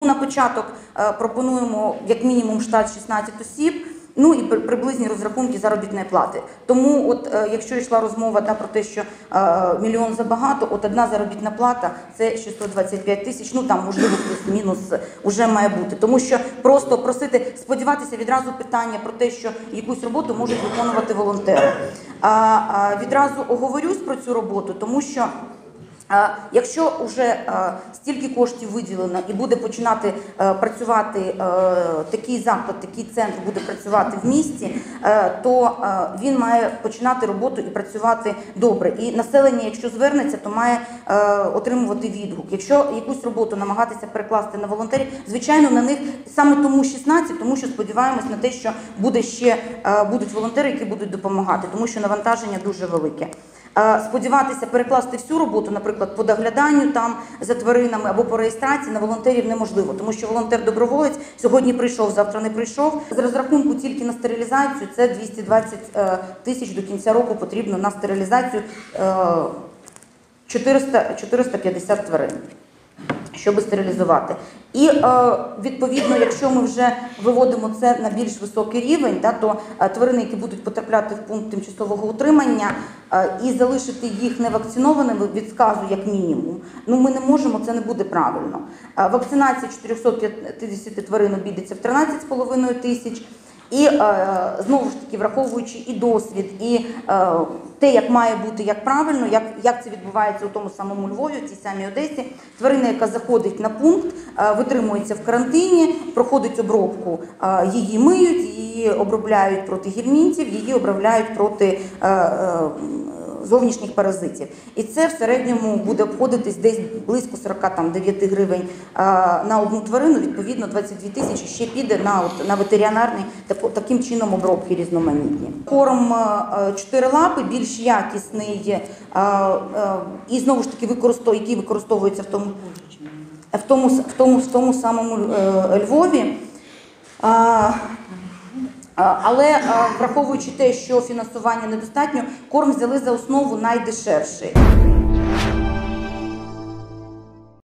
на початок пропонуємо як мінімум штат 16 осіб, ну і приблизні розрахунки заробітної плати. Тому от, якщо йшла розмова про те, що мільйон забагато, от одна заробітна плата – це 625 тисяч, ну там можливо плюс-мінус вже має бути. Тому що просто просити, сподіватися відразу питання про те, що якусь роботу можуть виконувати волонтери. Відразу оговорюсь про цю роботу, тому що якщо вже стільки коштів виділено і буде починати працювати такий заклад, такий центр буде працювати в місті, то він має починати роботу і працювати добре. І населення, якщо звернеться, то має отримувати відгук. Якщо якусь роботу намагатися перекласти на волонтерів, звичайно, на них саме тому 16, тому що сподіваємось на те, що будуть волонтери, які будуть допомагати, тому що навантаження дуже велике. Сподіватися перекласти всю роботу, наприклад, по догляданню там за тваринами або по реєстрації на волонтерів неможливо, тому що волонтер-доброволець сьогодні прийшов, завтра не прийшов. З розрахунку тільки на стерилізацію це 220 тисяч до кінця року потрібно на стерилізацію 450 тварин, щоб стерилізувати. І, відповідно, якщо ми вже виводимо це на більш високий рівень, то тварини, які будуть потрапляти в пункт тимчасового утримання, і залишити їх невакцинованими від сказу як мінімум, ну ми не можемо, це не буде правильно. Вакцинація 450 тварин обійдеться в 13,5 тисяч. І, знову ж таки, враховуючи і досвід, і те, як має бути, як правильно, як це відбувається у тому самому Львові, в тій самій Одесі, тварина, яка заходить на пункт, витримується в карантині, проходить обробку, її миють, її обробляють проти гельмінтів, її обробляють проти зовнішніх паразитів. І це в середньому буде обходитись десь близько 49 гривень на одну тварину, відповідно 22 тисячі ще піде на ветеринарний, таким чином обробки різноманітні. Корм 4 лапи, більш якісний і знову ж таки який використовується в тому самому Львові. Але враховуючи те, що фінансування недостатньо, корм взяли за основу найдешевший.